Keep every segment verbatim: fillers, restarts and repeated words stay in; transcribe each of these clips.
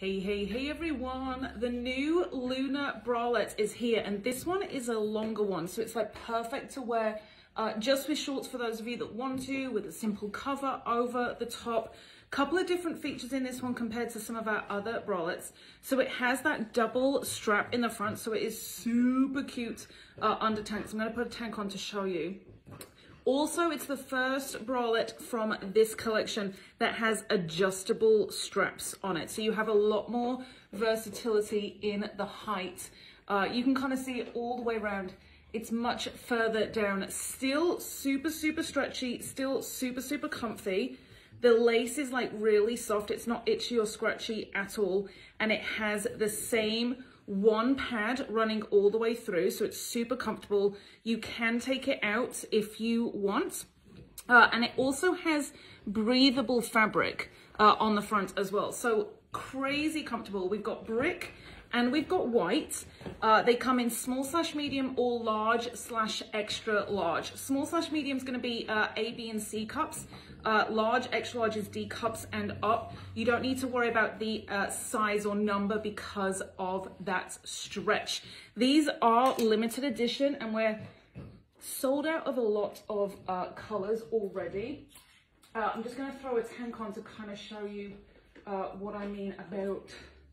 Hey, hey, hey everyone, the new Luna Bralette is here, and this one is a longer one, so it's like perfect to wear uh, just with shorts for those of you that want to, with a simple cover over the top. Couple of different features in this one compared to some of our other bralettes. So it has that double strap in the front, so it is super cute uh, under tank. So I'm going to put a tank on to show you. Also, it's the first bralette from this collection that has adjustable straps on it. So you have a lot more versatility in the height. Uh, you can kind of see it all the way around. It's much further down. Still super, super stretchy, still super, super comfy. The lace is like really soft. It's not itchy or scratchy at all. And it has the same one pad running all the way through, so it's super comfortable. You can take it out if you want. Uh, and it also has breathable fabric uh, on the front as well. So crazy comfortable. We've got brick and we've got white. Uh, they come in small slash medium or large slash extra large. Small slash medium is going to be uh, A, B, and C cups. Uh, large, extra large is D cups and up. You don't need to worry about the uh, size or number because of that stretch. These are limited edition and we're sold out of a lot of uh, colors already. Uh, I'm just going to throw a tank on to kind of show you uh, what I mean about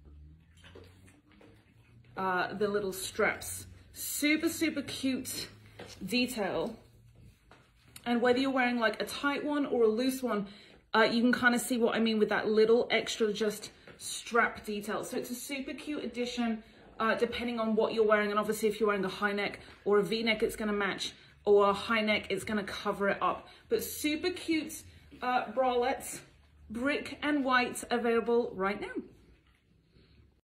uh, the little straps. Super, super cute detail. And whether you're wearing like a tight one or a loose one, uh, you can kind of see what I mean with that little extra just strap detail. So it's a super cute addition uh, depending on what you're wearing. And obviously if you're wearing a high neck or a V-neck, it's going to match, or a high neck, it's going to cover it up. But super cute uh, bralettes, brick and white, available right now.